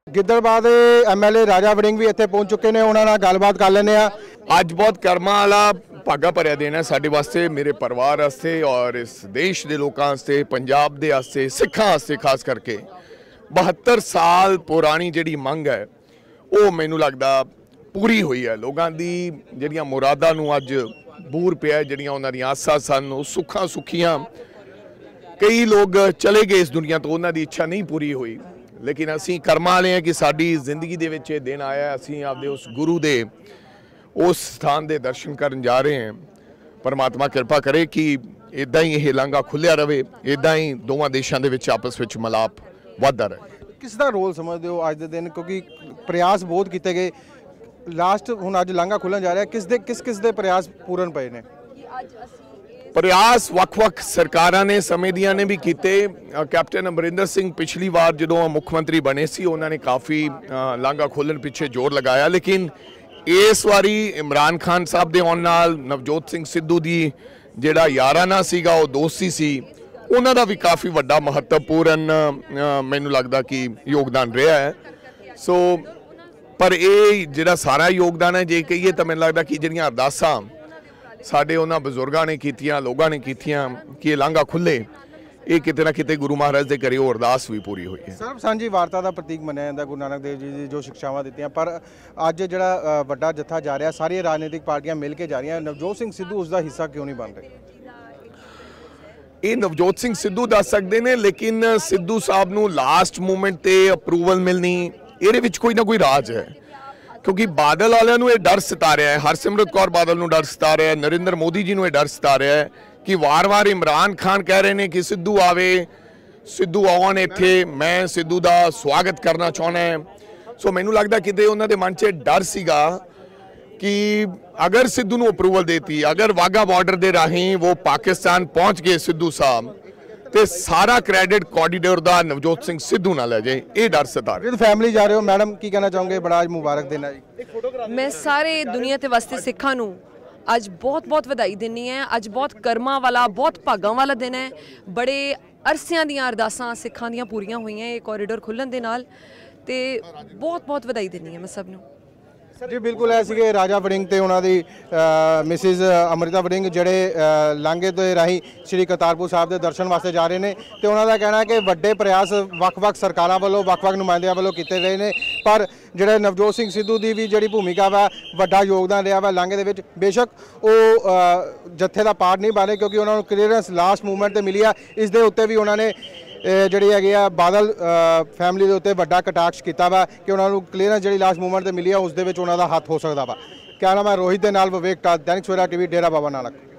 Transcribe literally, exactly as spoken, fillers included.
ਗਿੱਦੜਬਾਹਾ ਦੇ ਐਮਐਲਏ ਰਾਜਾ ਵੜਿੰਗ ਵੀ ਇੱਥੇ ਪਹੁੰਚ ਚੁੱਕੇ ਨੇ। ਉਹਨਾਂ ਨਾਲ ਗੱਲਬਾਤ ਕਰ ਲੈਂਦੇ ਆ। ਅੱਜ ਬਹੁਤ ਕਰਮਾਂ ਵਾਲਾ ਭਾਗਾ ਭਰਿਆ ਦਿਨ है ਸਾਡੇ ਵਾਸਤੇ, ਮੇਰੇ ਪਰਿਵਾਰ ਵਾਸਤੇ ਔਰ ਇਸ ਦੇਸ਼ ਦੇ ਲੋਕਾਂ ਵਾਸਤੇ, ਪੰਜਾਬ ਦੇ ਵਾਸਤੇ, ਸਿੱਖਾਂ ਵਾਸਤੇ ਖਾਸ ਕਰਕੇ। बहत्तर साल पुरानी जिहड़ी मंग है वो मैनू लगदा पूरी हुई है। लोगों की जिहड़ियां मुरादां नूं अज बूर पिया, जिहड़ियां उन्हां दी आसां सन वो सुखां सुखियां। कई लोग चले गए इस दुनिया तो, उन्हां दी इच्छा नहीं पूरी हुई, लेकिन असीं कर्मां वाले हैं कि साडी जिंदगी दे विच दिन आया। असीं आपदे उस गुरु दे उस स्थान दे दर्शन करन जा रहे हैं। परमात्मा कृपा करे कि इदां ही यह लांघा खुलिया रहे, इदां ही दोवां देशां दे विच आपस विच मिलाप वादा रहे। किस दा रोल समझते हो अज दे दिन, क्योंकि प्रयास बहुत किए गए, लास्ट हुण अज लांघा खुलन जा रहा है, किस दे किस किस दे प्रयास पूरन पे ने? प्रयास वख-वख सरकारां ने समय दियां ने भी कीते। कैप्टन अमरिंदर सिंह पिछली बार जो मुख मंत्री बने सी उन्होंने काफ़ी लांघा खोलन पिछे जोर लगाया, लेकिन इस बारी इमरान खान साहब दे आउण नाल नवजोत सिंह सिद्धू दी जिहड़ा याराना सीगा वो दोस्ती सी, उन्हों का भी काफ़ी वड्डा महत्वपूर्ण मैनू लगता कि योगदान रहा है। सो पर ये जिहड़ा सारा योगदान है जे कहिए तो मैनू लगता कि जिहड़ियां अरदासां साडे उन्हां बजुर्गां ने कीतियां, लोगां ने कीतियां कि लांघा खुले, ये किते ना किते गुरु महाराज के घरे अरदास भी पूरी हुई है। सर्व सांझी वार्ता का प्रतीक मनाया जाता गुरु नानक देव जी की जो शिक्षावां दित्तियां, पर अज जिहड़ा वड्डा जत्था जा रहा, सारी राजनीतिक पार्टियां मिल के जा रही, नवजोत सिंह सिद्धू उसका हिस्सा क्यों नहीं बन रहे? ये नवजोत सिंह सिद्धू दस सकते हैं, लेकिन सिद्धू साहब नूं लास्ट मूमेंट ते अप्रूवल मिलनी, ये विच कोई ना कोई राज है। क्योंकि बादल वालियां नूं ये डर सता रहा है, हरसिमरत कौर बादल नूं डर सता रहा है, नरेंद्र मोदी जी नूं ये डर सता रहा है कि वार वार इमरान खान कह रहे हैं कि सिद्धू आवे, सिद्धू आउण इत्थे, मैं सिद्धू दा स्वागत करना चाहना है। सो मैनूं लगदा किते उन्हां दे मन च डर सीगा कि अगर सिद्धू नूं अप्रूवल देती, अगर वाघा बॉर्डर दे राही वो पाकिस्तान पहुंच गए सिद्धू साहब, तो सारा क्रेडिट कॉरीडोर का नवजोत सिंह सिद्धू ना ले जाए, ये डर सता रहा है। फैमिली जा रहे हो मैडम, की कहना चाहोगे? बड़ा आज मुबारक दिन है जी। मैं सारे दुनिया के वास्ते सिखां नूं अज बहुत बहुत वधाई दिनी है। अज बहुत कर्मां वाला, बहुत भागां वाला दिन है। बड़े अरसियां दियां अरदासां सिखां दियां पूरीआं होईआं ये कॉरीडोर खुलण दे नाल, ते बहुत बहुत वधाई दिनी है मैं सब नूं। जी बिल्कुल है सीगे राजा वड़िंग ते उन्हां दी मिसिज अमृता वड़िंग जिहड़े लांघे दे राही श्री करतारपुर साहब के दर्शन वास्ते जा रहे हैं। तो उन्हां दा कहना है कि वड्डे प्रयास वख-वख सरकारां वालों, वख-वख नुमाइंदियां वालों कीते गए ने, पर जिहड़े नवजोत सिंह सिद्धू की भी जिहड़ी भूमिका वा वड्डा योगदान रहा वा लांघे दे विच। बेशक वो जत्थे दा पार्ट नहीं बने क्योंकि उन्होंने क्लीयरेंस लास्ट मूवमेंट ते मिली है। इस दे उत्ते भी उन्होंने ਜਿਹੜੀ ਹੈਗੀ ਆ ਬਾਦਲ ਫੈਮਿਲੀ ਦੇ ਉੱਤੇ ਵੱਡਾ ਕਟਾਕਸ਼ ਕੀਤਾ ਵਾ ਕਿ ਉਹਨਾਂ ਨੂੰ ਕਲੀਅਰੈਂਸ ਜਿਹੜੀ ਲਾਸਟ ਮੂਵਮੈਂਟ ਤੇ ਮਿਲੀ ਆ ਉਸ ਦੇ ਵਿੱਚ ਉਹਨਾਂ ਦਾ ਹੱਥ ਹੋ ਸਕਦਾ ਵਾ। ਕਿਆ ਨਾਮ ਹੈ? ਰੋਹਿਤ ਦੇ ਨਾਲ ਵਿਵੇਕ ਟਾਸ, दैनिक सवेरा टीवी, डेरा बाबा नानक।